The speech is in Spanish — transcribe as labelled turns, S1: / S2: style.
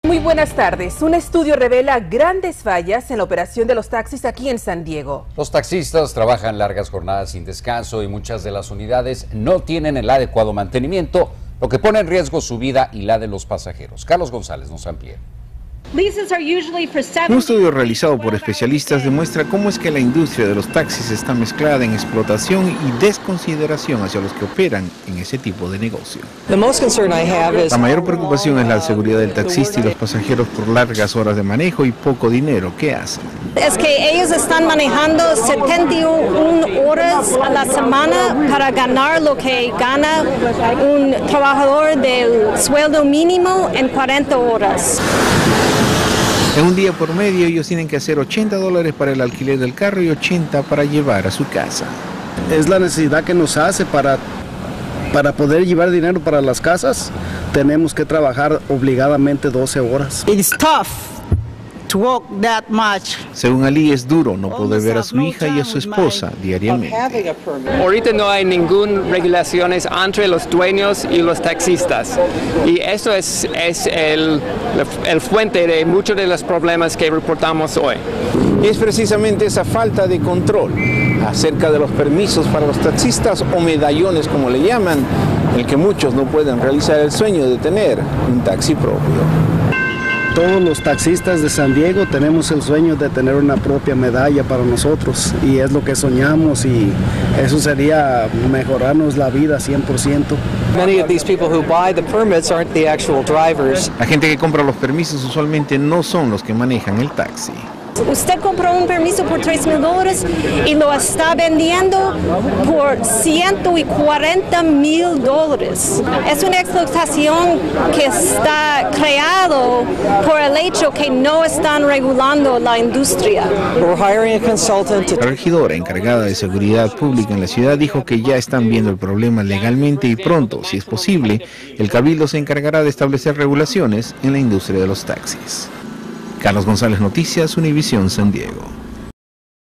S1: Muy buenas tardes. Un estudio revela grandes fallas en la operación de los taxis aquí en San Diego.
S2: Los taxistas trabajan largas jornadas sin descanso y muchas de las unidades no tienen el adecuado mantenimiento, lo que pone en riesgo su vida y la de los pasajeros. Carlos González nos amplía.
S3: Un estudio realizado por especialistas demuestra cómo es que la industria de los taxis está mezclada en explotación y desconsideración hacia los que operan en ese tipo de negocio. La mayor preocupación es la seguridad del taxista y los pasajeros por largas horas de manejo y poco dinero que hacen.
S4: Es que ellos están manejando 71 horas a la semana para ganar lo que gana un trabajador del sueldo mínimo en 40 horas.
S3: En un día por medio ellos tienen que hacer $80 para el alquiler del carro y 80 para llevar a su casa.
S5: Es la necesidad que nos hace para poder llevar dinero para las casas. Tenemos que trabajar obligadamente 12 horas.
S6: It's tough to work that much.
S3: Según Ali, es duro no poder ver a su hija y a su esposa diariamente.
S7: Ahorita no hay ninguna regulaciones entre los dueños y los taxistas. Y eso es el fuente de muchos de los problemas que reportamos hoy.
S8: Y es precisamente esa falta de control acerca de los permisos para los taxistas o medallones, como le llaman, el que muchos no pueden realizar el sueño de tener un taxi propio.
S5: Todos los taxistas de San Diego tenemos el sueño de tener una propia medalla para nosotros y es lo que soñamos y eso sería mejorarnos la vida 100%.
S3: La gente que compra los permisos usualmente no son los que manejan el taxi.
S4: Usted compró un permiso por $3,000 y lo está vendiendo por $140,000. Es una explotación que está creado por el hecho que no están regulando la industria.
S3: La regidora encargada de seguridad pública en la ciudad dijo que ya están viendo el problema legalmente y pronto, si es posible, el cabildo se encargará de establecer regulaciones en la industria de los taxis. Carlos González, Noticias, Univisión, San Diego.